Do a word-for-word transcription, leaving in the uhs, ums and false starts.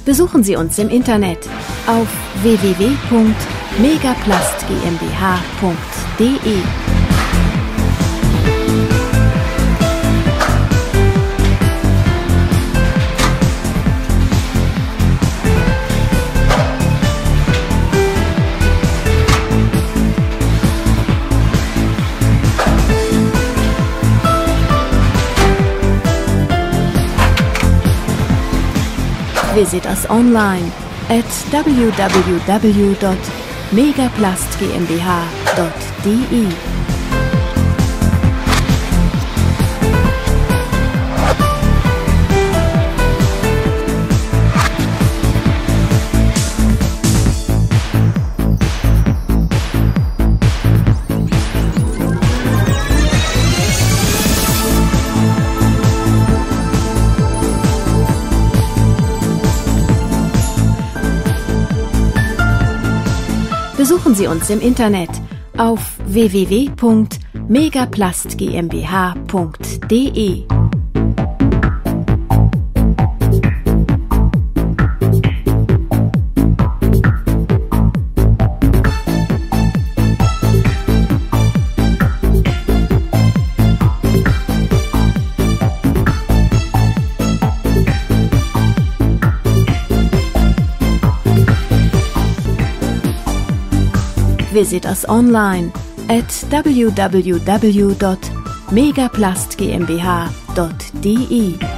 Besuchen Sie uns im Internet auf w w w punkt megaplast gmbh punkt de. Visit us online at w w w dot megaplast gmbh dot de. Besuchen Sie uns im Internet auf w w w punkt megaplast gmbh punkt de. Visit us online at w w w dot megaplast gmbh dot de.